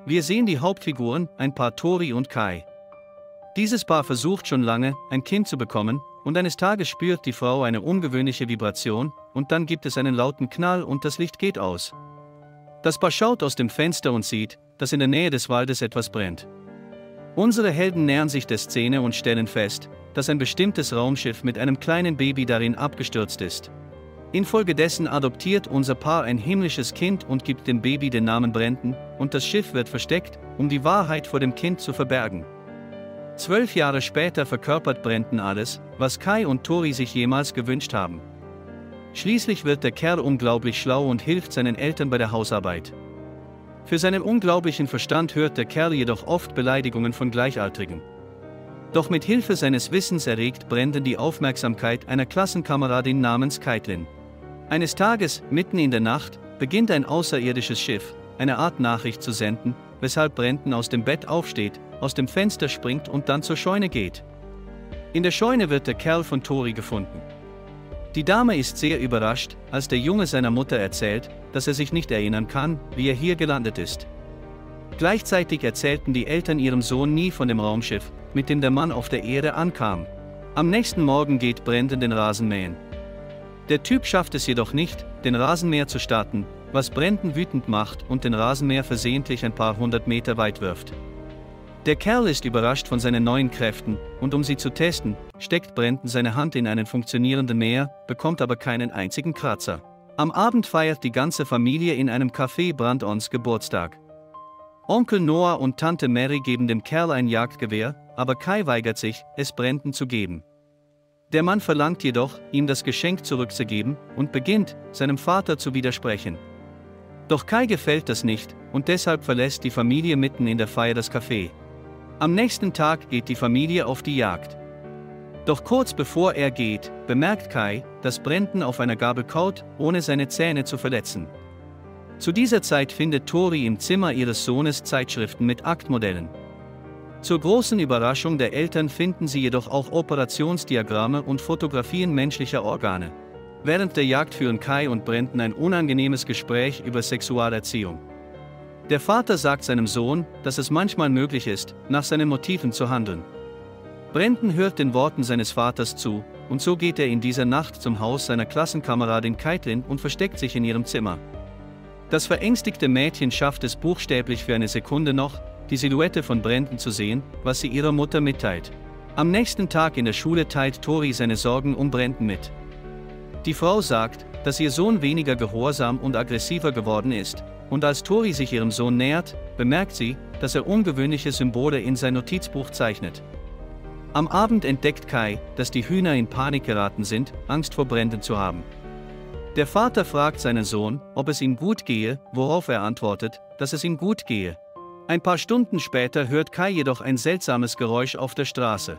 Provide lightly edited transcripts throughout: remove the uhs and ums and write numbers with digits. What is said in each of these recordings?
Wir sehen die Hauptfiguren, ein Paar Tori und Kai. Dieses Paar versucht schon lange, ein Kind zu bekommen, und eines Tages spürt die Frau eine ungewöhnliche Vibration, und dann gibt es einen lauten Knall und das Licht geht aus. Das Paar schaut aus dem Fenster und sieht, dass in der Nähe des Waldes etwas brennt. Unsere Helden nähern sich der Szene und stellen fest, dass ein bestimmtes Raumschiff mit einem kleinen Baby darin abgestürzt ist. Infolgedessen adoptiert unser Paar ein himmlisches Kind und gibt dem Baby den Namen Brandon, und das Schiff wird versteckt, um die Wahrheit vor dem Kind zu verbergen. 12 Jahre später verkörpert Brandon alles, was Kai und Tori sich jemals gewünscht haben. Schließlich wird der Kerl unglaublich schlau und hilft seinen Eltern bei der Hausarbeit. Für seinen unglaublichen Verstand hört der Kerl jedoch oft Beleidigungen von Gleichaltrigen. Doch mit Hilfe seines Wissens erregt Brandon die Aufmerksamkeit einer Klassenkameradin namens Caitlin. Eines Tages, mitten in der Nacht, beginnt ein außerirdisches Schiff, eine Art Nachricht zu senden, weshalb Brandon aus dem Bett aufsteht, aus dem Fenster springt und dann zur Scheune geht. In der Scheune wird der Kerl von Tori gefunden. Die Dame ist sehr überrascht, als der Junge seiner Mutter erzählt, dass er sich nicht erinnern kann, wie er hier gelandet ist. Gleichzeitig erzählten die Eltern ihrem Sohn nie von dem Raumschiff, mit dem der Mann auf der Erde ankam. Am nächsten Morgen geht Brandon den Rasen mähen. Der Typ schafft es jedoch nicht, den Rasenmäher zu starten, was Brandon wütend macht und den Rasenmäher versehentlich ein paar hundert Meter weit wirft. Der Kerl ist überrascht von seinen neuen Kräften, und um sie zu testen, steckt Brandon seine Hand in einen funktionierenden Mäher, bekommt aber keinen einzigen Kratzer. Am Abend feiert die ganze Familie in einem Café Brandons Geburtstag. Onkel Noah und Tante Mary geben dem Kerl ein Jagdgewehr, aber Kai weigert sich, es Brandon zu geben. Der Mann verlangt jedoch, ihm das Geschenk zurückzugeben, und beginnt, seinem Vater zu widersprechen. Doch Kai gefällt das nicht, und deshalb verlässt die Familie mitten in der Feier das Café. Am nächsten Tag geht die Familie auf die Jagd. Doch kurz bevor er geht, bemerkt Kai, dass Brandon auf einer Gabel kaut, ohne seine Zähne zu verletzen. Zu dieser Zeit findet Tori im Zimmer ihres Sohnes Zeitschriften mit Aktmodellen. Zur großen Überraschung der Eltern finden sie jedoch auch Operationsdiagramme und Fotografien menschlicher Organe. Während der Jagd führen Kai und Brandon ein unangenehmes Gespräch über Sexualerziehung. Der Vater sagt seinem Sohn, dass es manchmal möglich ist, nach seinen Motiven zu handeln. Brandon hört den Worten seines Vaters zu, und so geht er in dieser Nacht zum Haus seiner Klassenkameradin Caitlin und versteckt sich in ihrem Zimmer. Das verängstigte Mädchen schafft es buchstäblich für eine Sekunde noch, die Silhouette von Brandon zu sehen, was sie ihrer Mutter mitteilt. Am nächsten Tag in der Schule teilt Tori seine Sorgen um Brandon mit. Die Frau sagt, dass ihr Sohn weniger gehorsam und aggressiver geworden ist, und als Tori sich ihrem Sohn nähert, bemerkt sie, dass er ungewöhnliche Symbole in sein Notizbuch zeichnet. Am Abend entdeckt Kai, dass die Hühner in Panik geraten sind, Angst vor Brandon zu haben. Der Vater fragt seinen Sohn, ob es ihm gut gehe, worauf er antwortet, dass es ihm gut gehe. Ein paar Stunden später hört Kai jedoch ein seltsames Geräusch auf der Straße.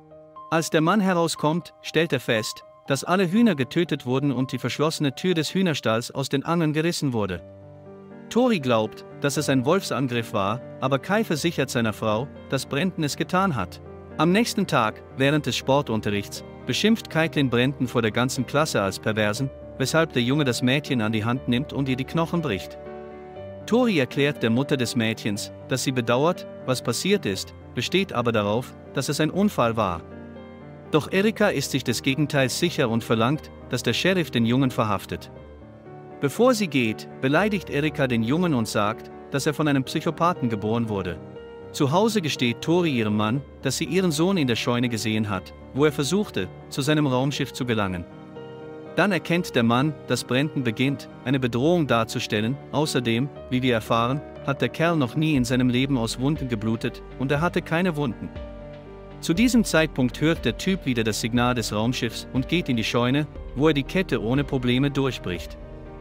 Als der Mann herauskommt, stellt er fest, dass alle Hühner getötet wurden und die verschlossene Tür des Hühnerstalls aus den Angeln gerissen wurde. Tori glaubt, dass es ein Wolfsangriff war, aber Kai versichert seiner Frau, dass Brandon es getan hat. Am nächsten Tag, während des Sportunterrichts, beschimpft Caitlin Brandon vor der ganzen Klasse als Perversen, weshalb der Junge das Mädchen an die Hand nimmt und ihr die Knochen bricht. Tori erklärt der Mutter des Mädchens, dass sie bedauert, was passiert ist, besteht aber darauf, dass es ein Unfall war. Doch Erika ist sich des Gegenteils sicher und verlangt, dass der Sheriff den Jungen verhaftet. Bevor sie geht, beleidigt Erika den Jungen und sagt, dass er von einem Psychopathen geboren wurde. Zu Hause gesteht Tori ihrem Mann, dass sie ihren Sohn in der Scheune gesehen hat, wo er versuchte, zu seinem Raumschiff zu gelangen. Dann erkennt der Mann, dass Brandon beginnt, eine Bedrohung darzustellen. Außerdem, wie wir erfahren, hat der Kerl noch nie in seinem Leben aus Wunden geblutet, und er hatte keine Wunden. Zu diesem Zeitpunkt hört der Typ wieder das Signal des Raumschiffs und geht in die Scheune, wo er die Kette ohne Probleme durchbricht.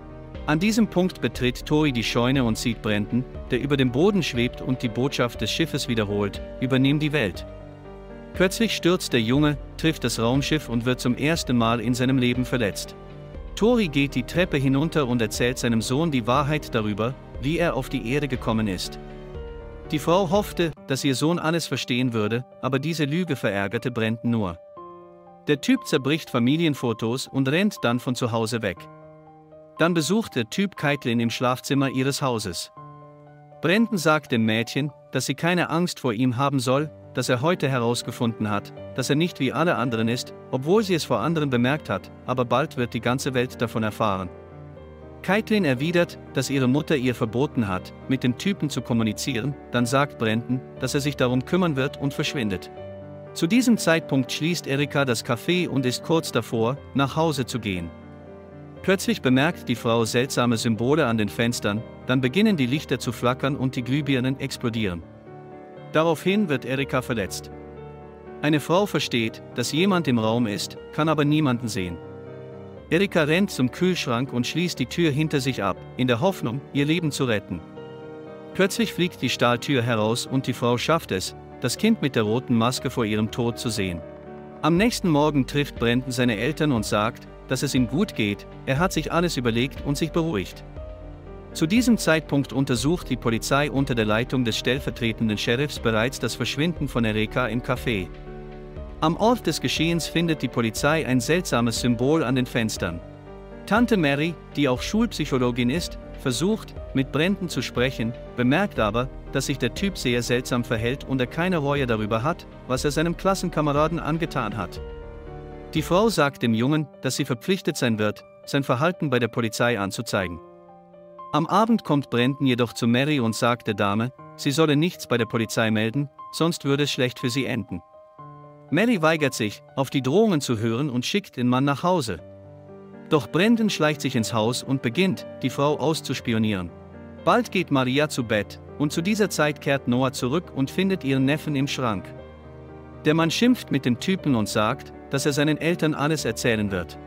An diesem Punkt betritt Tori die Scheune und sieht Brandon, der über dem Boden schwebt und die Botschaft des Schiffes wiederholt: Übernimm die Welt. Plötzlich stürzt der Junge, trifft das Raumschiff und wird zum ersten Mal in seinem Leben verletzt. Tori geht die Treppe hinunter und erzählt seinem Sohn die Wahrheit darüber, wie er auf die Erde gekommen ist. Die Frau hoffte, dass ihr Sohn alles verstehen würde, aber diese Lüge verärgerte Brandon nur. Der Typ zerbricht Familienfotos und rennt dann von zu Hause weg. Dann besucht der Typ Caitlin im Schlafzimmer ihres Hauses. Brandon sagt dem Mädchen, dass sie keine Angst vor ihm haben soll, dass er heute herausgefunden hat, dass er nicht wie alle anderen ist, obwohl sie es vor anderen bemerkt hat, aber bald wird die ganze Welt davon erfahren. Caitlin erwidert, dass ihre Mutter ihr verboten hat, mit dem Typen zu kommunizieren, dann sagt Brandon, dass er sich darum kümmern wird und verschwindet. Zu diesem Zeitpunkt schließt Erika das Café und ist kurz davor, nach Hause zu gehen. Plötzlich bemerkt die Frau seltsame Symbole an den Fenstern, dann beginnen die Lichter zu flackern und die Glühbirnen explodieren. Daraufhin wird Erika verletzt. Eine Frau versteht, dass jemand im Raum ist, kann aber niemanden sehen. Erika rennt zum Kühlschrank und schließt die Tür hinter sich ab, in der Hoffnung, ihr Leben zu retten. Plötzlich fliegt die Stahltür heraus und die Frau schafft es, das Kind mit der roten Maske vor ihrem Tod zu sehen. Am nächsten Morgen trifft Brandon seine Eltern und sagt, dass es ihm gut geht, er hat sich alles überlegt und sich beruhigt. Zu diesem Zeitpunkt untersucht die Polizei unter der Leitung des stellvertretenden Sheriffs bereits das Verschwinden von Erika im Café. Am Ort des Geschehens findet die Polizei ein seltsames Symbol an den Fenstern. Tante Mary, die auch Schulpsychologin ist, versucht, mit Brandon zu sprechen, bemerkt aber, dass sich der Typ sehr seltsam verhält und er keine Reue darüber hat, was er seinem Klassenkameraden angetan hat. Die Frau sagt dem Jungen, dass sie verpflichtet sein wird, sein Verhalten bei der Polizei anzuzeigen. Am Abend kommt Brandon jedoch zu Mary und sagt der Dame, sie solle nichts bei der Polizei melden, sonst würde es schlecht für sie enden. Mary weigert sich, auf die Drohungen zu hören und schickt den Mann nach Hause. Doch Brandon schleicht sich ins Haus und beginnt, die Frau auszuspionieren. Bald geht Maria zu Bett, und zu dieser Zeit kehrt Noah zurück und findet ihren Neffen im Schrank. Der Mann schimpft mit dem Typen und sagt, dass er seinen Eltern alles erzählen wird.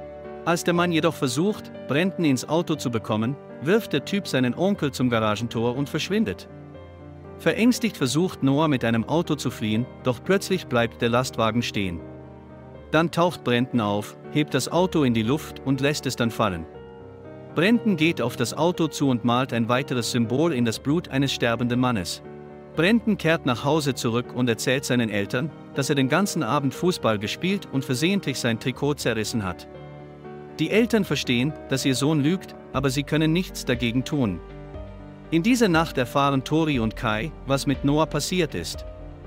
Als der Mann jedoch versucht, Brandon ins Auto zu bekommen, wirft der Typ seinen Onkel zum Garagentor und verschwindet. Verängstigt versucht Noah mit einem Auto zu fliehen, doch plötzlich bleibt der Lastwagen stehen. Dann taucht Brandon auf, hebt das Auto in die Luft und lässt es dann fallen. Brandon geht auf das Auto zu und malt ein weiteres Symbol in das Blut eines sterbenden Mannes. Brandon kehrt nach Hause zurück und erzählt seinen Eltern, dass er den ganzen Abend Fußball gespielt und versehentlich sein Trikot zerrissen hat. Die Eltern verstehen, dass ihr Sohn lügt, aber sie können nichts dagegen tun. In dieser Nacht erfahren Tori und Kai, was mit Noah passiert ist.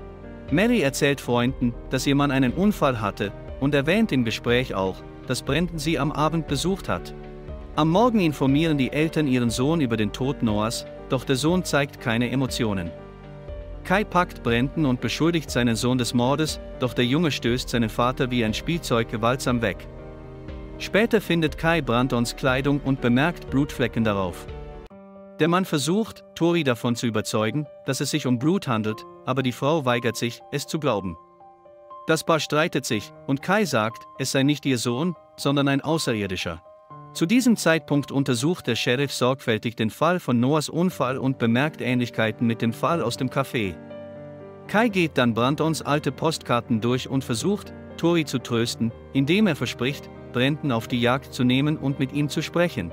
Mary erzählt Freunden, dass ihr Mann einen Unfall hatte, und erwähnt im Gespräch auch, dass Brandon sie am Abend besucht hat. Am Morgen informieren die Eltern ihren Sohn über den Tod Noahs, doch der Sohn zeigt keine Emotionen. Kai packt Brandon und beschuldigt seinen Sohn des Mordes, doch der Junge stößt seinen Vater wie ein Spielzeug gewaltsam weg. Später findet Kai Brandons Kleidung und bemerkt Blutflecken darauf. Der Mann versucht, Tori davon zu überzeugen, dass es sich um Blut handelt, aber die Frau weigert sich, es zu glauben. Das Paar streitet sich, und Kai sagt, es sei nicht ihr Sohn, sondern ein Außerirdischer. Zu diesem Zeitpunkt untersucht der Sheriff sorgfältig den Fall von Noahs Unfall und bemerkt Ähnlichkeiten mit dem Fall aus dem Café. Kai geht dann Brandons alte Postkarten durch und versucht, Tori zu trösten, indem er verspricht, Brandon auf die Jagd zu nehmen und mit ihm zu sprechen.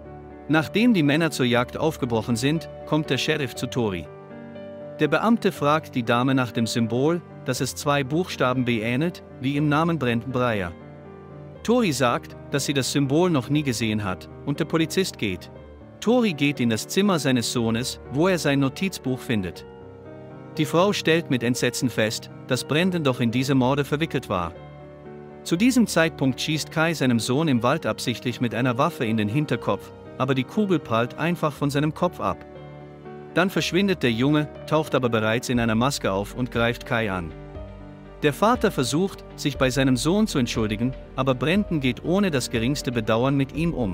Nachdem die Männer zur Jagd aufgebrochen sind, kommt der Sheriff zu Tori. Der Beamte fragt die Dame nach dem Symbol, das es 2 Buchstaben B ähnelt, wie im Namen Brandon Breyer. Tori sagt, dass sie das Symbol noch nie gesehen hat, und der Polizist geht. Tori geht in das Zimmer seines Sohnes, wo er sein Notizbuch findet. Die Frau stellt mit Entsetzen fest, dass Brandon doch in diese Morde verwickelt war. Zu diesem Zeitpunkt schießt Kai seinem Sohn im Wald absichtlich mit einer Waffe in den Hinterkopf, aber die Kugel prallt einfach von seinem Kopf ab. Dann verschwindet der Junge, taucht aber bereits in einer Maske auf und greift Kai an. Der Vater versucht, sich bei seinem Sohn zu entschuldigen, aber Brandon geht ohne das geringste Bedauern mit ihm um.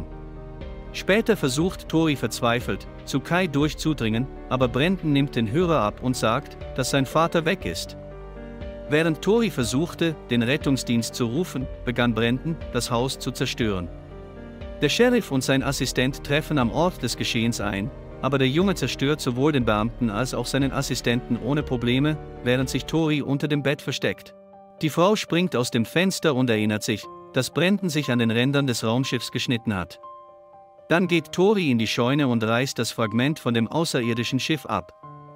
Später versucht Tori verzweifelt, zu Kai durchzudringen, aber Brandon nimmt den Hörer ab und sagt, dass sein Vater weg ist. Während Tori versuchte, den Rettungsdienst zu rufen, begann Brandon, das Haus zu zerstören. Der Sheriff und sein Assistent treffen am Ort des Geschehens ein, aber der Junge zerstört sowohl den Beamten als auch seinen Assistenten ohne Probleme, während sich Tori unter dem Bett versteckt. Die Frau springt aus dem Fenster und erinnert sich, dass Brandon sich an den Rändern des Raumschiffs geschnitten hat. Dann geht Tori in die Scheune und reißt das Fragment von dem außerirdischen Schiff ab.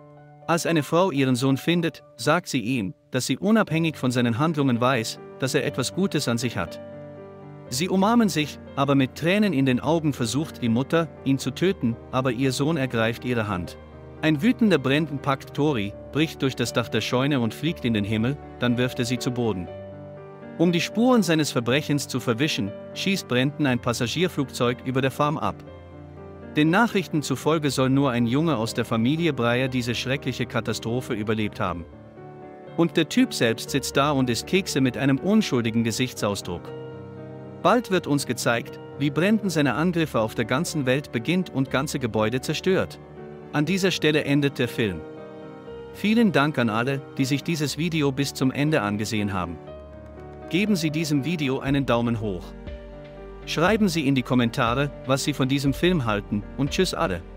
Als eine Frau ihren Sohn findet, sagt sie ihm, dass sie unabhängig von seinen Handlungen weiß, dass er etwas Gutes an sich hat. Sie umarmen sich, aber mit Tränen in den Augen versucht die Mutter, ihn zu töten, aber ihr Sohn ergreift ihre Hand. Ein wütender Brandon packt Tori, bricht durch das Dach der Scheune und fliegt in den Himmel, dann wirft er sie zu Boden. Um die Spuren seines Verbrechens zu verwischen, schießt Brandon ein Passagierflugzeug über der Farm ab. Den Nachrichten zufolge soll nur ein Junge aus der Familie Breyer diese schreckliche Katastrophe überlebt haben. Und der Typ selbst sitzt da und isst Kekse mit einem unschuldigen Gesichtsausdruck. Bald wird uns gezeigt, wie Brandon seine Angriffe auf der ganzen Welt beginnt und ganze Gebäude zerstört. An dieser Stelle endet der Film. Vielen Dank an alle, die sich dieses Video bis zum Ende angesehen haben. Geben Sie diesem Video einen Daumen hoch. Schreiben Sie in die Kommentare, was Sie von diesem Film halten, und tschüss alle.